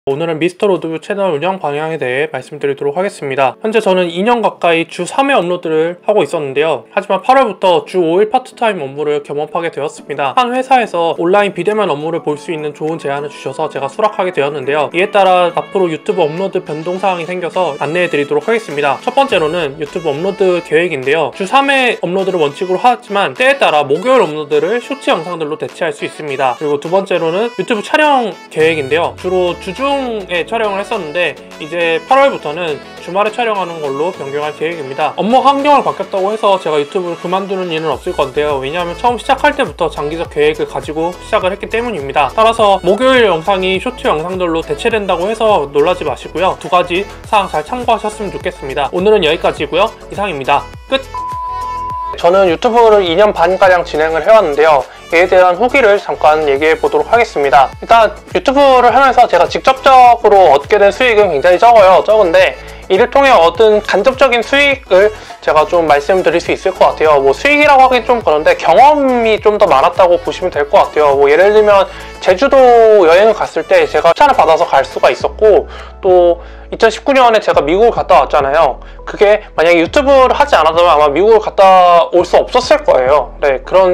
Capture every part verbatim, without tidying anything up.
오늘은 미스터 로드뷰 채널 운영 방향에 대해 말씀드리도록 하겠습니다. 현재 저는 이 년 가까이 주 삼 회 업로드를 하고 있었는데요. 하지만 팔월부터 주 오 일 파트타임 업무를 겸업하게 되었습니다. 한 회사에서 온라인 비대면 업무를 볼 수 있는 좋은 제안을 주셔서 제가 수락하게 되었는데요. 이에 따라 앞으로 유튜브 업로드 변동사항이 생겨서 안내해드리도록 하겠습니다. 첫 번째로는 유튜브 업로드 계획인데요. 주 삼 회 업로드를 원칙으로 하지만 때에 따라 목요일 업로드를 쇼츠 영상들로 대체할 수 있습니다. 그리고 두 번째로는 유튜브 촬영 계획인데요. 주로 주중 에 촬영을 했었는데 이제 팔월부터는 주말에 촬영하는 걸로 변경할 계획입니다. 업무 환경을 바뀌었다고 해서 제가 유튜브를 그만두는 일은 없을 건데요. 왜냐하면 처음 시작할 때부터 장기적 계획을 가지고 시작을 했기 때문입니다. 따라서 목요일 영상이 쇼트 영상들로 대체된다고 해서 놀라지 마시고요. 두 가지 사항 잘 참고하셨으면 좋겠습니다. 오늘은 여기까지고요. 이상입니다. 끝! 저는 유튜브를 이 년 반가량 진행을 해왔는데요. 이에 대한 후기를 잠깐 얘기해 보도록 하겠습니다. 일단 유튜브를 하면서 제가 직접적으로 얻게 된 수익은 굉장히 적어요. 적은데 이를 통해 얻은 간접적인 수익을 제가 좀 말씀드릴 수 있을 것 같아요. 뭐 수익이라고 하긴 좀 그런데 경험이 좀 더 많았다고 보시면 될 것 같아요. 뭐 예를 들면 제주도 여행을 갔을 때 제가 추천을 받아서 갈 수가 있었고, 또 이천십구 년에 제가 미국을 갔다 왔잖아요. 그게 만약에 유튜브를 하지 않았다면 아마 미국을 갔다 올 수 없었을 거예요. 네, 그런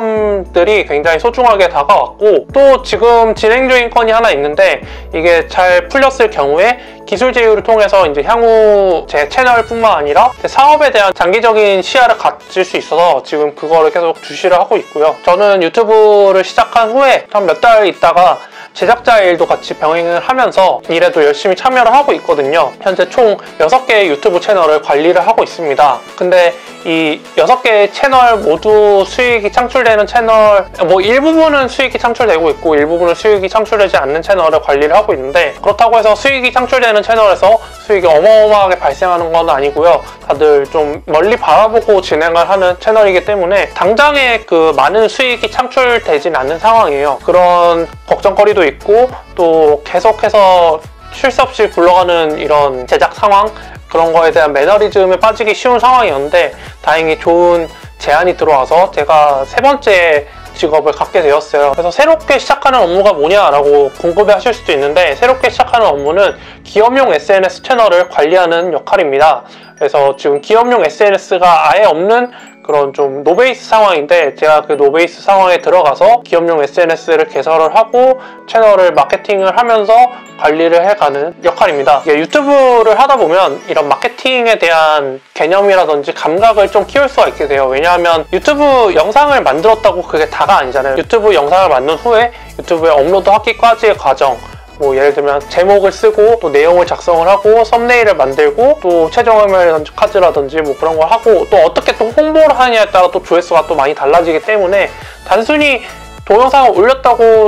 경험들이 굉장히 소중하게 다가왔고, 또 지금 진행 중인 건이 하나 있는데 이게 잘 풀렸을 경우에 기술 제휴를 통해서 이제 향후 제 채널뿐만 아니라 제 사업에 대한 장기적인 시야를 가질 수 있어서 지금 그거를 계속 주시를 하고 있고요. 저는 유튜브를 시작한 후에 한 몇 달 있다가 제작자 일도 같이 병행을 하면서 일에도 열심히 참여를 하고 있거든요. 현재 총 여섯 개의 유튜브 채널을 관리를 하고 있습니다. 근데 이 여섯 개의 채널 모두 수익이 창출되는 채널, 뭐 일부분은 수익이 창출되고 있고 일부분은 수익이 창출되지 않는 채널을 관리를 하고 있는데, 그렇다고 해서 수익이 창출되는 채널에서 수익이 어마어마하게 발생하는 건 아니고요. 다들 좀 멀리 바라보고 진행을 하는 채널이기 때문에 당장에 그 많은 수익이 창출되진 않는 상황이에요. 그런 걱정거리도 있고, 또 계속해서 쉴 새 없이 굴러가는 이런 제작 상황, 그런 거에 대한 매너리즘에 빠지기 쉬운 상황이었는데 다행히 좋은 제안이 들어와서 제가 세 번째 직업을 갖게 되었어요. 그래서 새롭게 시작하는 업무가 뭐냐라고 궁금해 하실 수도 있는데, 새롭게 시작하는 업무는 기업용 에스엔에스 채널을 관리하는 역할입니다. 그래서 지금 기업용 에스엔에스가 아예 없는 그런 좀 노베이스 상황인데, 제가 그 노베이스 상황에 들어가서 기업용 에스엔에스를 개설을 하고 채널을 마케팅을 하면서 관리를 해가는 역할입니다. 유튜브를 하다 보면 이런 마케팅에 대한 개념이라든지 감각을 좀 키울 수가 있게 돼요. 왜냐하면 유튜브 영상을 만들었다고 그게 다가 아니잖아요. 유튜브 영상을 만든 후에 유튜브에 업로드하기까지의 과정, 뭐 예를 들면 제목을 쓰고 또 내용을 작성을 하고 썸네일을 만들고 또 최종 화면 카드라든지 뭐 그런 걸 하고, 또 어떻게 또 홍보를 하느냐에 따라 또 조회수가 또 많이 달라지기 때문에 단순히 동영상을 올렸다고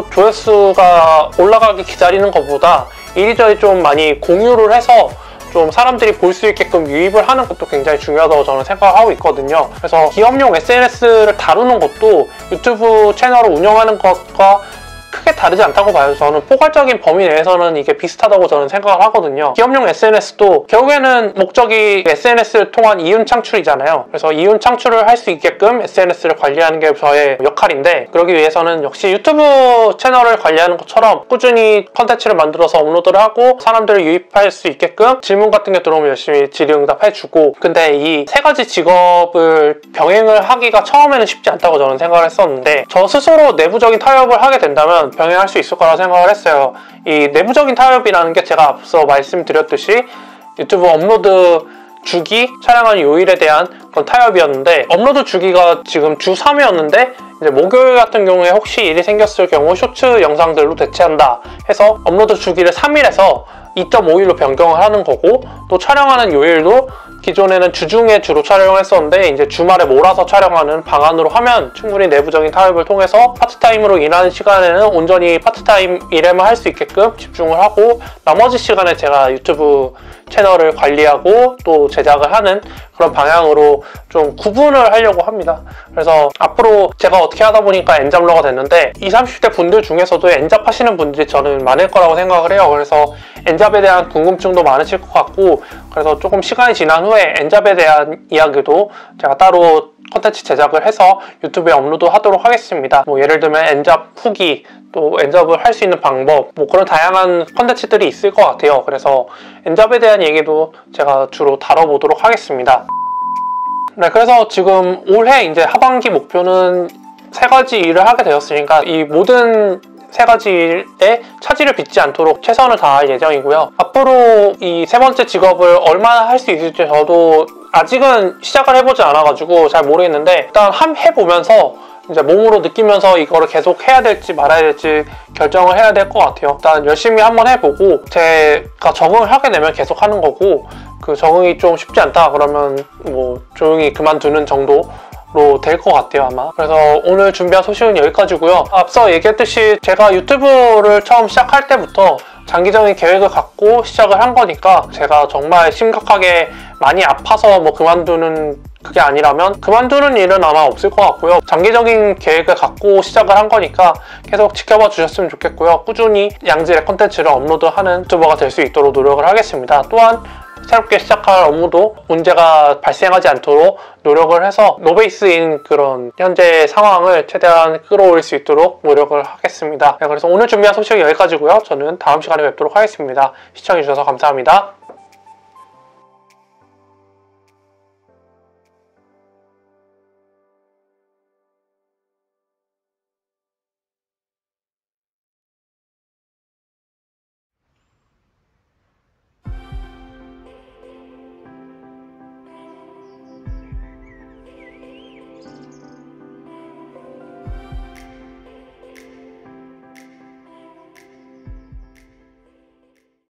조회수가 올라가기 기다리는 것보다 이리저리 좀 많이 공유를 해서 좀 사람들이 볼 수 있게끔 유입을 하는 것도 굉장히 중요하다고 저는 생각하고 있거든요. 그래서 기업용 에스엔에스를 다루는 것도 유튜브 채널을 운영하는 것과 크게 다르지 않다고 봐요. 저는 포괄적인 범위 내에서는 이게 비슷하다고 저는 생각을 하거든요. 기업용 에스엔에스도 결국에는 목적이 에스엔에스를 통한 이윤 창출이잖아요. 그래서 이윤 창출을 할 수 있게끔 에스엔에스를 관리하는 게 저의 역할인데, 그러기 위해서는 역시 유튜브 채널을 관리하는 것처럼 꾸준히 컨텐츠를 만들어서 업로드를 하고 사람들을 유입할 수 있게끔 질문 같은 게 들어오면 열심히 질의응답해주고, 근데 이 세 가지 직업을 병행을 하기가 처음에는 쉽지 않다고 저는 생각을 했었는데, 저 스스로 내부적인 타협을 하게 된다면 병행할 수 있을 거라고 생각을 했어요. 이 내부적인 타협이라는 게 제가 앞서 말씀드렸듯이 유튜브 업로드 주기, 촬영하는 요일에 대한 그런 타협이었는데, 업로드 주기가 지금 주 삼 회였는데 이제 목요일 같은 경우에 혹시 일이 생겼을 경우 쇼츠 영상들로 대체한다 해서 업로드 주기를 삼 일에서 이 점 오 일로 변경을 하는 거고, 또 촬영하는 요일도 기존에는 주중에 주로 촬영을 했었는데 이제 주말에 몰아서 촬영하는 방안으로 하면 충분히 내부적인 타협을 통해서 파트타임으로 일하는 시간에는 온전히 파트타임 일에만 할 수 있게끔 집중을 하고, 나머지 시간에 제가 유튜브 채널을 관리하고 또 제작을 하는 그런 방향으로 좀 구분을 하려고 합니다. 그래서 앞으로 제가 어떻게 하다 보니까 엔잡러가 됐는데, 이십, 삼십 대 분들 중에서도 엔잡 하시는 분들이 저는 많을 거라고 생각을 해요. 그래서 엔잡에 대한 궁금증도 많으실 것 같고, 그래서 조금 시간이 지난 후에 엔잡에 대한 이야기도 제가 따로 컨텐츠 제작을 해서 유튜브에 업로드 하도록 하겠습니다. 뭐 예를 들면 엔잡 후기, 또 엔잡을 할 수 있는 방법, 뭐 그런 다양한 컨텐츠들이 있을 것 같아요. 그래서 엔잡에 대한 얘기도 제가 주로 다뤄보도록 하겠습니다. 네, 그래서 지금 올해 이제 하반기 목표는 세 가지 일을 하게 되었으니까 이 모든 세 가지 일에 차질을 빚지 않도록 최선을 다할 예정이고요. 앞으로 이 세 번째 직업을 얼마나 할 수 있을지 저도 아직은 시작을 해보지 않아가지고 잘 모르겠는데, 일단 한 해보면서 이제 몸으로 느끼면서 이거를 계속 해야 될지 말아야 될지 결정을 해야 될 것 같아요. 일단 열심히 한번 해보고 제가 적응을 하게 되면 계속 하는 거고, 그 적응이 좀 쉽지 않다 그러면 뭐 조용히 그만두는 정도 로 될 것 같아요, 아마. 그래서 오늘 준비한 소식은 여기까지고요. 앞서 얘기했듯이 제가 유튜브를 처음 시작할 때부터 장기적인 계획을 갖고 시작을 한 거니까, 제가 정말 심각하게 많이 아파서 뭐 그만두는 그게 아니라면 그만두는 일은 아마 없을 것 같고요. 장기적인 계획을 갖고 시작을 한 거니까 계속 지켜봐 주셨으면 좋겠고요. 꾸준히 양질의 컨텐츠를 업로드하는 유튜버가 될 수 있도록 노력을 하겠습니다. 또한 새롭게 시작할 업무도 문제가 발생하지 않도록 노력을 해서 노베이스인 그런 현재 상황을 최대한 끌어올릴 수 있도록 노력을 하겠습니다. 네, 그래서 오늘 준비한 소식은 여기까지고요. 저는 다음 시간에 뵙도록 하겠습니다. 시청해주셔서 감사합니다.